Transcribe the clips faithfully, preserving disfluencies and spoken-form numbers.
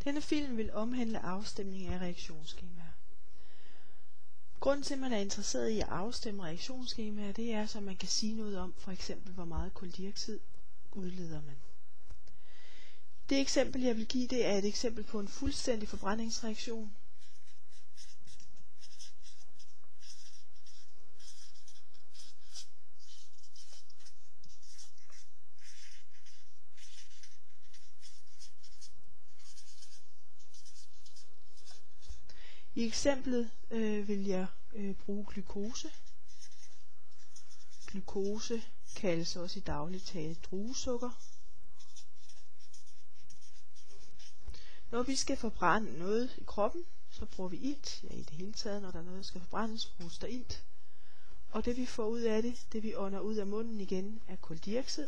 Denne film vil omhandle afstemning af reaktionsskemaer. Grunden til, at man er interesseret i at afstemme reaktionsskemaer, det er, så man kan sige noget om, for eksempel, hvor meget kuldioxid udleder man. Det eksempel, jeg vil give, det er et eksempel på en fuldstændig forbrændingsreaktion. I eksemplet øh, vil jeg øh, bruge glukose. Glukose kaldes også i daglig tale druesukker. Når vi skal forbrænde noget i kroppen, så bruger vi ilt. Ja, i det hele taget, når der er noget, der skal forbrændes, bruges der ilt. Og det vi får ud af det, det vi ånder ud af munden igen, er kuldioxid,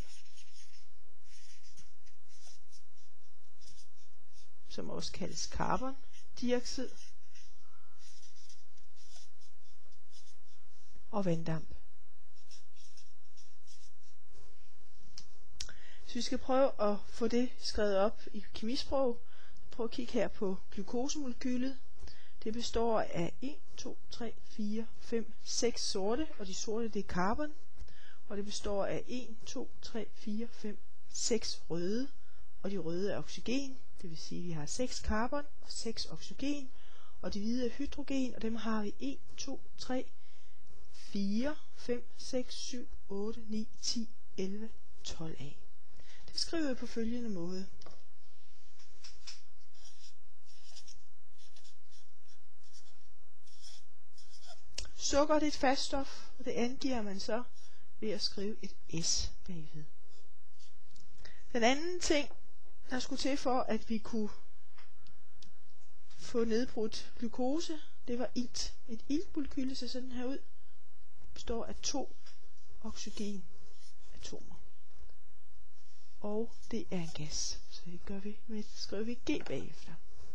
som også kaldes carbondioxid, og vanddamp. Så vi skal prøve at få det skrevet op i kemisprog. Prøv at kigge her på glukosemolekylet. Det består af en, to, tre, fire, fem, seks sorte, og de sorte det er carbon. Og det består af en, to, tre, fire, fem, seks røde, og de røde er oxygen. Det vil sige, at vi har seks carbon og seks oxygen, og de hvide er hydrogen, og dem har vi en, to, tre, fire, fem, seks, syv, otte, ni, ti, elleve, tolv af. Det skriver jeg på følgende måde. Sukker det er et faststof, og det angiver man så ved at skrive et S bagved. Den anden ting, der skulle til for, at vi kunne få nedbrudt glukose, det var ilt. Et iltmolekyle ser sådan her ud. Består af to oxygenatomer. Og det er en gas. Så det gør vi med, skriver vi G bagefter.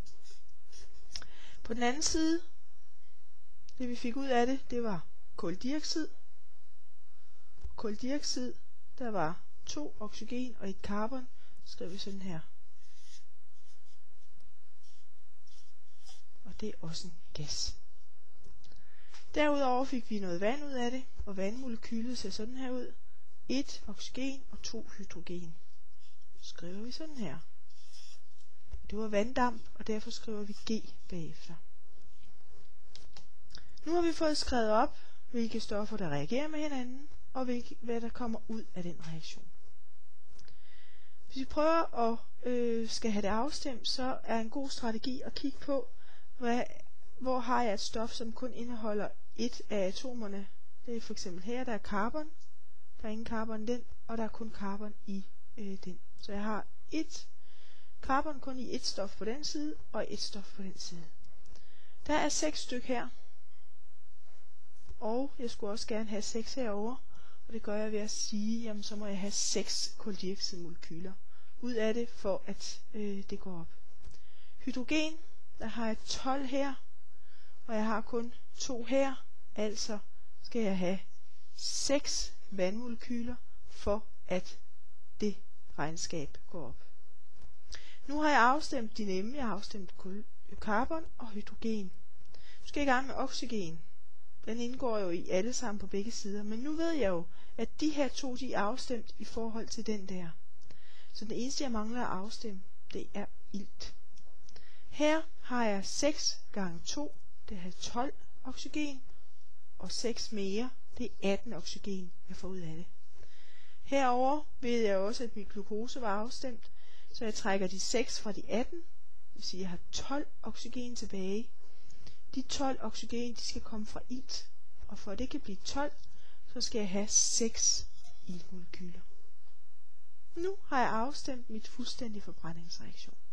På den anden side, det vi fik ud af det, det var kuldioxid. Kuldioxid, der var to oxygen og et carbon, skriver vi sådan her. Og det er også en gas. Derudover fik vi noget vand ud af det, og vandmolekylet ser sådan her ud. et oxygen og to hydrogen. Skriver vi sådan her. Det var vanddamp, og derfor skriver vi G bagefter. Nu har vi fået skrevet op, hvilke stoffer der reagerer med hinanden, og hvilke, hvad der kommer ud af den reaktion. Hvis vi prøver at øh, skal have det afstemt, så er en god strategi at kigge på, hvad, hvor har jeg et stof, som kun indeholder et af atomerne. Det er for eksempel her, der er carbon. Der er ingen carbon i den, og der er kun carbon i øh, den. Så jeg har et carbon kun i et stof på den side, og et stof på den side. Der er seks stykker her. Og jeg skulle også gerne have seks herover, og det gør jeg ved at sige, jamen så må jeg have seks kuldioxidmolekyler ud af det, for at øh, det går op. Hydrogen, der har jeg tolv her, og jeg har kun to her, altså skal jeg have seks vandmolekyler, for at det regnskab går op. Nu har jeg afstemt de nemme, jeg har afstemt carbon og hydrogen. Nu skal jeg i gang med oxygen. Den indgår jo i alle sammen på begge sider, men nu ved jeg jo, at de her to, de er afstemt i forhold til den der. Så det eneste, jeg mangler at afstemme, det er ilt. Her har jeg seks gange to, det er tolv oxygen, og seks mere, det er atten oxygen, jeg får ud af det. Herover ved jeg også, at min glukose var afstemt, så jeg trækker de seks fra de atten, det vil sige, at jeg har tolv oxygen tilbage. De tolv oxygen, de skal komme fra ilt, og for at det kan blive tolv, så skal jeg have seks iltmolekyler. Nu har jeg afstemt mit fuldstændige forbrændingsreaktion.